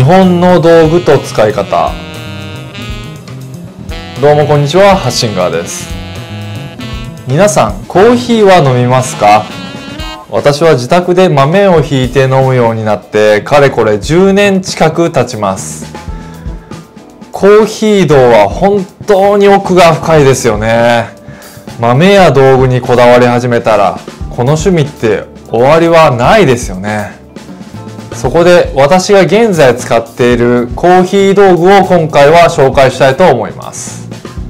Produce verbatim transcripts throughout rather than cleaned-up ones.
日本の道具と使い方。どうもこんにちは、ハッシンガーです。皆さんコーヒーは飲みますか？私は自宅で豆をひいて飲むようになってかれこれじゅうねん近く経ちます。コーヒー道は本当に奥が深いですよね。豆や道具にこだわり始めたらこの趣味って終わりはないですよね。そこで私が現在使っているコーヒー道具を今回は紹介したいと思います。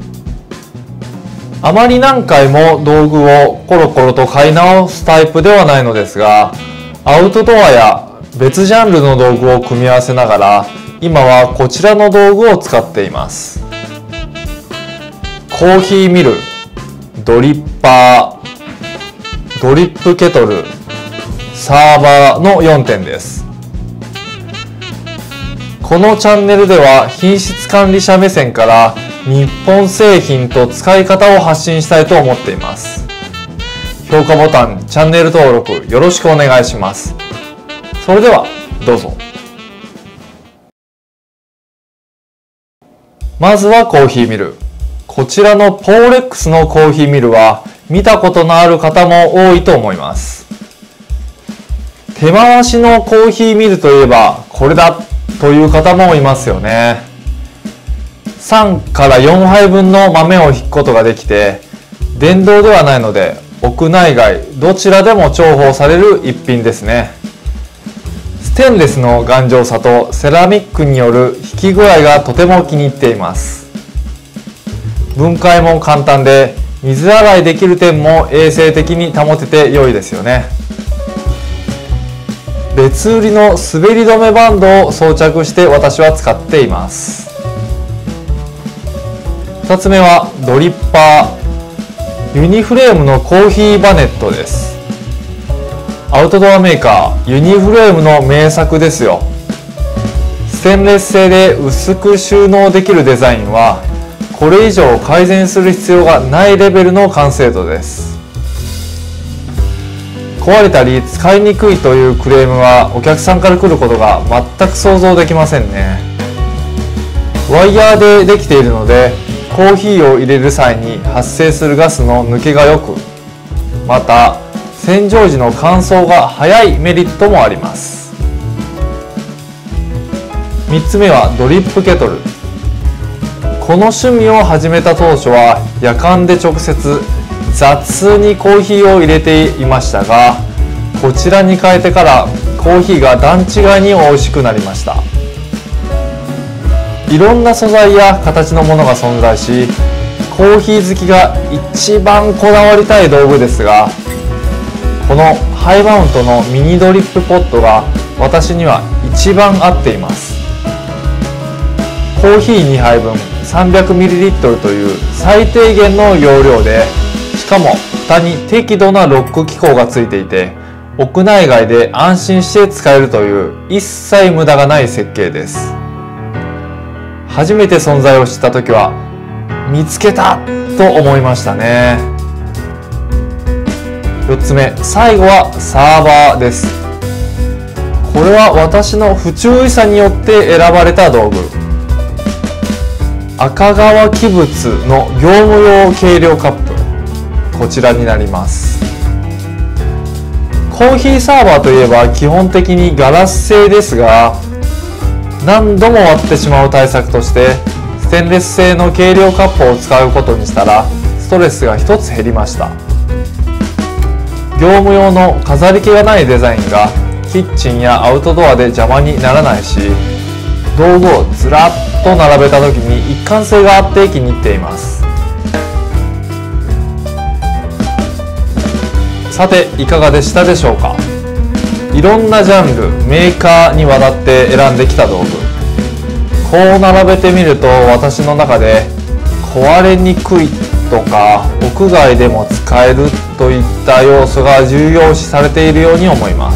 あまり何回も道具をコロコロと買い直すタイプではないのですが、アウトドアや別ジャンルの道具を組み合わせながら今はこちらの道具を使っています。コーヒーミル、ドリッパー、ドリップケトル、サーバーのよんてんです。このチャンネルでは品質管理者目線から日本製品と使い方を発信したいと思っています。評価ボタン、チャンネル登録よろしくお願いします。それではどうぞ。まずはコーヒーミル。こちらのポーレックスのコーヒーミルは見たことのある方も多いと思います。手回しのコーヒーミルといえばこれだという方もいますよね。さんからよんはいぶんの豆をひくことができて、電動ではないので屋内外どちらでも重宝される一品ですね。ステンレスの頑丈さとセラミックによる引き具合がとても気に入っています。分解も簡単で水洗いできる点も衛生的に保てて良いですよね。別売りの滑り止めバンドを装着して私は使っています。ふたつめはドリッパー、ユニフレームのコーヒーバネットです。アウトドアメーカーユニフレームの名作ですよ。ステンレス製で薄く収納できるデザインはこれ以上改善する必要がないレベルの完成度です。壊れたり使いにくいというクレームはお客さんから来ることが全く想像できませんね。ワイヤーでできているのでコーヒーを入れる際に発生するガスの抜けが良く、また洗浄時の乾燥が早いメリットもあります。みっつめはドリップケトル。この趣味を始めた当初はやかんで直接雑にコーヒーを入れていましたが、こちらに変えてからコーヒーが段違いに美味しくなりました。いろんな素材や形のものが存在し、コーヒー好きが一番こだわりたい道具ですが、このハイマウントのミニドリップポットが私には一番合っています。コーヒーにはいぶん さんびゃくミリリットル という最低限の容量で、しかも蓋に適度なロック機構がついていて、屋内外で安心して使えるという一切無駄がない設計です。初めて存在を知った時は見つけたと思いましたね。よっつめ、最後はサーバーです。これは私の不注意さによって選ばれた道具。赤川器物の業務用計量カップ、こちらになります。コーヒーサーバーといえば基本的にガラス製ですが、何度も割ってしまう対策としてステンレス製の計量カップを使うことにしたらストレスが一つ減りました。業務用の飾り気がないデザインがキッチンやアウトドアで邪魔にならないし、道具をずらっと並べた時に一貫性があって気に入っています。さていかがでしたでしょうか。いろんなジャンル、メーカーにわたって選んできた道具。こう並べてみると私の中で壊れにくいとか屋外でも使えるといった要素が重要視されているように思います。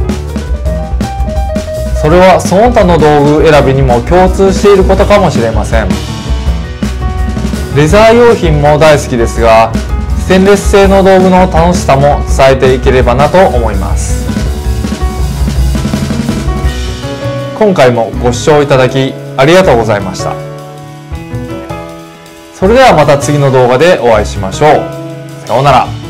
それはその他の道具選びにも共通していることかもしれません。レザー用品も大好きですが、ステンレス製の道具の楽しさも伝えていければなと思います。 今回もご視聴いただきありがとうございました。それではまた次の動画でお会いしましょう。さようなら。